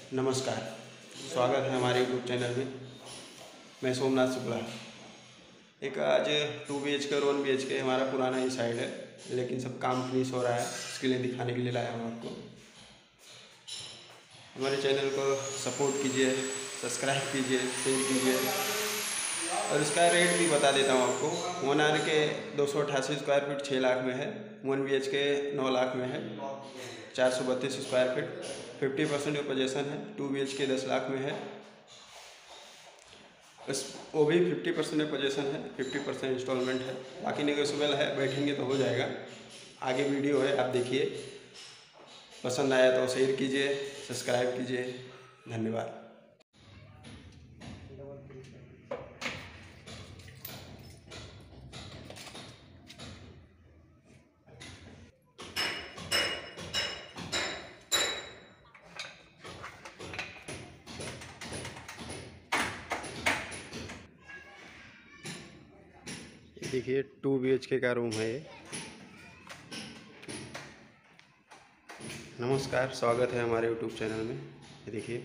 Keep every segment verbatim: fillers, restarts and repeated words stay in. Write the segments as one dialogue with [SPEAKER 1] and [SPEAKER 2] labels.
[SPEAKER 1] नमस्कार, स्वागत है हमारे यूट्यूब चैनल में। मैं सोमनाथ शुक्ला। एक आज टू बी एच के और वन बी एच के हमारा पुराना ही साइड है, लेकिन सब काम फिनिश हो रहा है, इसके लिए दिखाने के लिए लाया हूँ आपको। हमारे चैनल को सपोर्ट कीजिए, सब्सक्राइब कीजिए, शेयर कीजिए और इसका रेट भी बता देता हूँ आपको। वन आर के दो सौ अट्ठासी स्क्वायर फीट छः लाख में है, वन बी एच के नौ लाख में है, चार सौ बत्तीस square feet fifty percent possession है। टू बी एच के दस लाख में है, बस वो भी फिफ्टी परसेंट पोजेसन है, फिफ्टी परसेंट इंस्टॉलमेंट है, बाकी नेगोशिएबल है। बैठेंगे तो हो जाएगा। आगे वीडियो है, आप देखिए। पसंद आया तो शेयर कीजिए, सब्सक्राइब कीजिए। धन्यवाद। देखिए टू बी एच के का रूम है ये। नमस्कार, स्वागत है हमारे यूट्यूब चैनल में। ये देखिए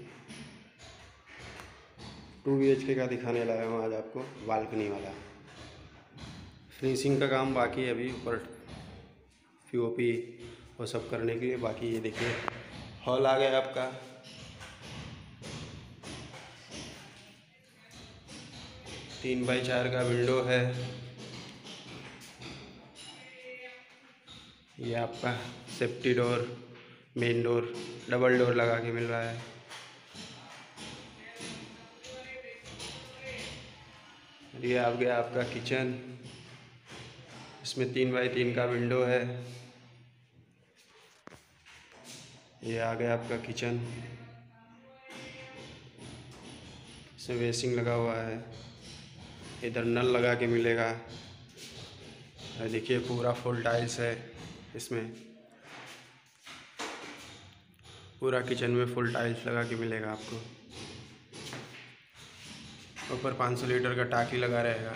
[SPEAKER 1] टू बी एच के का दिखाने लाया हूँ आज आपको, बालकनी वाला। फिनिशिंग का काम बाकी है अभी, ऊपर पी ओ पी वो सब करने के लिए बाकी। ये देखिए हॉल आ गया आपका। तीन बाई चार का विंडो है। ये आपका safety door, main door, double door लगा के मिल रहा है। ये आ गया आपका किचन। इसमें तीन बाई तीन का विंडो है। ये आ गया आपका किचन। इसमें बेसिंग लगा हुआ है। इधर नल लगा के मिलेगा। देखिए पूरा फुल टाइल्स है इसमें। पूरा किचन में फुल टाइल्स लगा के मिलेगा आपको। ऊपर पाँच सौ लीटर का टाकी लगा रहेगा।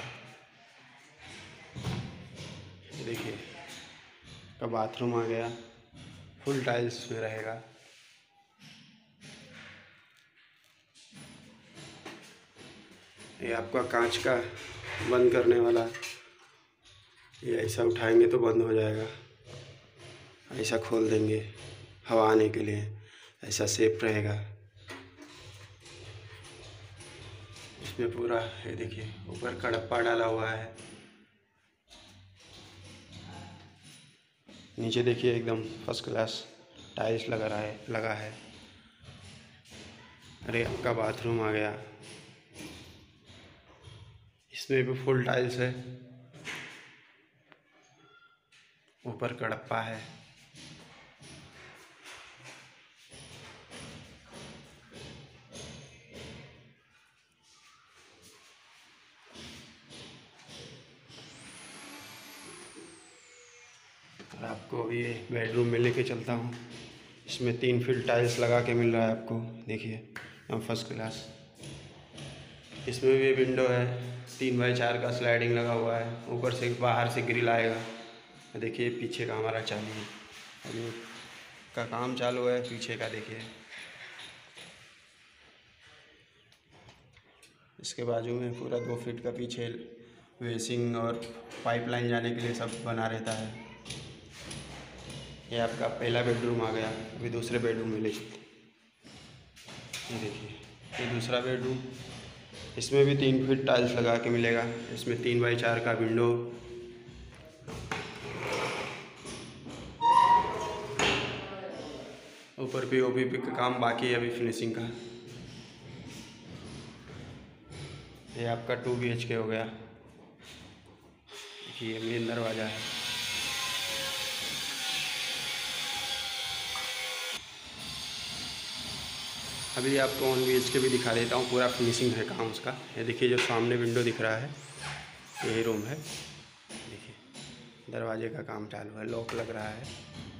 [SPEAKER 1] देखिए का बाथरूम आ गया, फुल टाइल्स में रहेगा। ये आपका कांच का बंद करने वाला, ये ऐसा उठाएंगे तो बंद हो जाएगा, ऐसा खोल देंगे हवा आने के लिए, ऐसा सेफ रहेगा। इसमें पूरा ये देखिए ऊपर कड़प्पा डाला हुआ है। नीचे देखिए एकदम फर्स्ट क्लास टाइल्स लगा रहा है लगा है। अरे आपका बाथरूम आ गया। इसमें भी फुल टाइल्स है, ऊपर कड़प्पा है। और आपको अभी ये बेडरूम में लेके चलता हूँ। इसमें तीन फीट टाइल्स लगा के मिल रहा है आपको। देखिए एकदम फर्स्ट क्लास। इसमें भी विंडो है, तीन बाई चार का स्लाइडिंग लगा हुआ है। ऊपर से बाहर से ग्रिल आएगा। देखिए पीछे का हमारा चालू है, अभी का काम चालू है। पीछे का देखिए, इसके बाजू में पूरा दो फीट का पीछे वेसिंग और पाइपलाइन जाने के लिए सब बना रहता है। ये आपका पहला बेडरूम आ गया। अभी दूसरे बेडरूम में ले चलते। ये देखिए ये दूसरा बेडरूम। इसमें भी तीन फीट टाइल्स लगा के मिलेगा। इसमें तीन बाई चार का विंडो। ऊपर पी ओ पी का काम बाकी है अभी फिनिशिंग का। ये आपका टू बी एच के हो गया। देखिए मेन दरवाज़ा है। अभी आपको वन बी एच के भी दिखा देता हूँ, पूरा फिनिशिंग है काम उसका। ये देखिए जो सामने विंडो दिख रहा है यही रूम है। देखिए दरवाजे का काम चालू है, लॉक लग रहा है।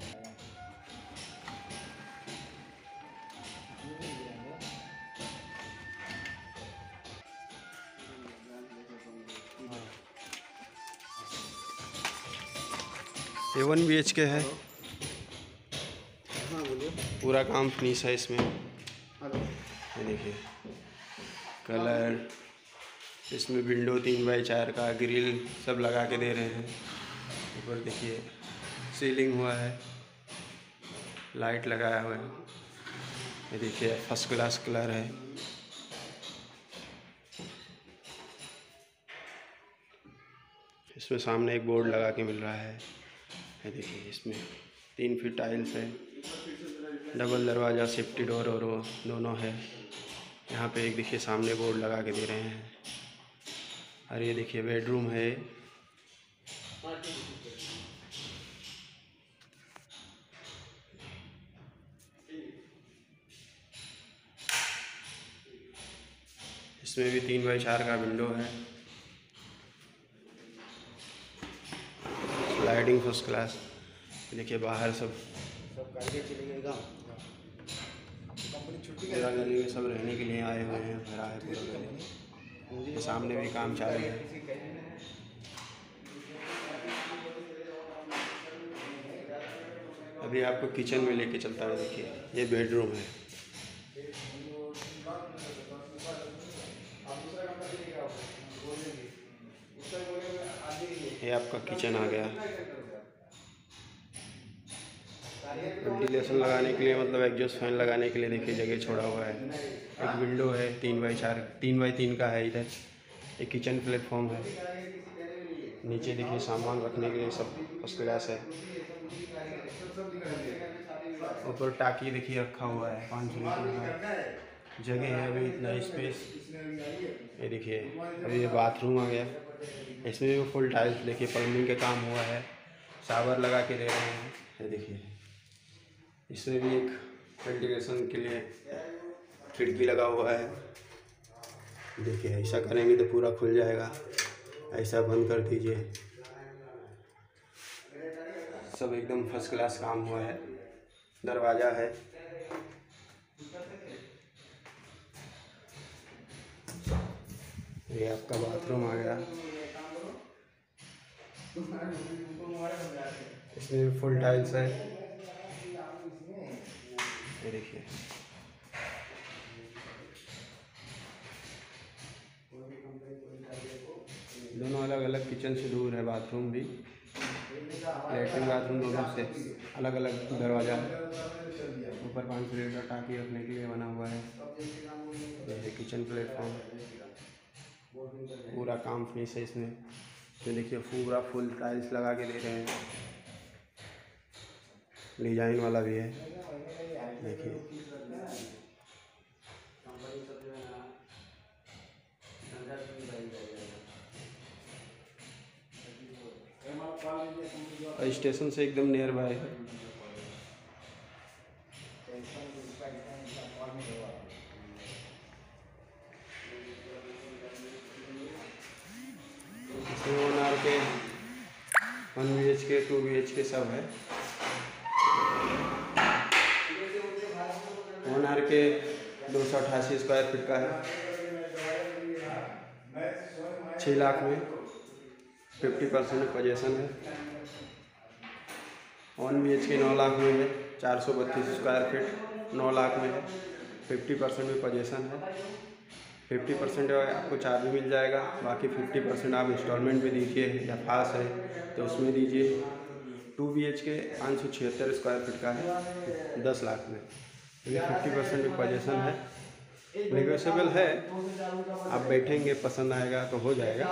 [SPEAKER 1] ये वन बी एच के है। पूरा काम फिनिश है इसमें। ये देखिए कलर, इसमें विंडो तीन बाई चार का, ग्रिल सब लगा के दे रहे हैं। ऊपर देखिए सीलिंग हुआ है, लाइट लगाया हुआ है। ये देखिए फर्स्ट क्लास कलर है। इसमें सामने एक बोर्ड लगा के मिल रहा है। ये देखिए इसमें तीन फीट टाइल्स है, डबल दरवाज़ा, सेफ्टी डोर और वो दोनों है। यहाँ पे एक देखिए सामने बोर्ड लगा के दे रहे हैं। और ये देखिए बेडरूम है। इसमें भी तीन बाई चार का विंडो है, लाइटिंग फर्स्ट क्लास। देखिए बाहर सब
[SPEAKER 2] सब गाड़ियाँ चलेंगे
[SPEAKER 1] पूरा गली में सब रहने के लिए आए हुए हैं, भरा है पूरा गली। ये सामने भी काम चालू है। अभी आपको किचन में लेके चलता है। देखिए ये बेडरूम है। ये आपका किचन आ गया। वेंटिलेशन लगाने के लिए, मतलब एग्जॉस्ट फैन लगाने के लिए देखिए जगह छोड़ा हुआ है। एक विंडो है, तीन बाई चार तीन बाई तीन का है। इधर एक किचन प्लेटफॉर्म है। नीचे देखिए सामान रखने के लिए सब फर्स्ट क्लास है। ऊपर टाकी देखिए रखा हुआ है, पाँच सौ लीटर का जगह है। अभी इतना स्पेस। ये देखिए अभी ये बाथरूम आ गया। इसमें भी फुल टाइल्स देखिए, प्लम्बिंग का काम हुआ है। शावर लगा के दे रहे हैं। ये देखिए इसमें भी एक वेंटिलेशन के लिए खिड़की लगा हुआ है। देखिए ऐसा करेंगे तो पूरा खुल जाएगा, ऐसा बंद कर दीजिए। सब एकदम फर्स्ट क्लास काम हुआ है। दरवाज़ा है। ये आपका बाथरूम आ गया। इसमें भी फुल टाइल्स है। ये देखिए दोनों अलग अलग किचन से दूर है। बाथरूम भी, लेटरिन बाथरूम दोनों से अलग अलग दरवाज़ा है। ऊपर पाँच सौ लीटर टाकी रखने के लिए बना हुआ है। ये किचन प्लेटफॉर्म, पूरा काम फिनिश है इसमें। तो देखिए पूरा फुल टाइल्स लगा के दे रहे हैं, डिजाइन वाला भी है। देखिए स्टेशन से एकदम नियर बाय है। इसमें one R K, one B H K, two B H K सब है। वन आर के दो सौ अट्ठासी स्क्वायर फीट का है, छः लाख में फिफ्टी परसेंट पोजेसन है। वन बी एच के नौ लाख में है, चार सौ बत्तीस स्क्वायर फीट, नौ लाख में है, फिफ्टी परसेंट में पोजेसन है। फिफ्टी परसेंट आपको चार्ज भी मिल जाएगा, बाकी फिफ्टी परसेंट आप इंस्टॉलमेंट में दीजिए या पास है तो उसमें दीजिए। टू बी एच के पाँच सौ छिहत्तर स्क्वायर फीट का है, दस लाख में। ये फिफ्टी परसेंट में पोजेसन है, नेगोशिएबल है। आप बैठेंगे, पसंद आएगा तो हो जाएगा।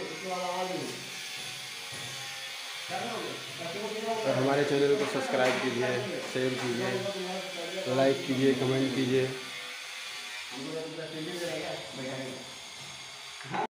[SPEAKER 1] और हमारे चैनल को सब्सक्राइब कीजिए, शेयर कीजिए, लाइक कीजिए, कमेंट कीजिए।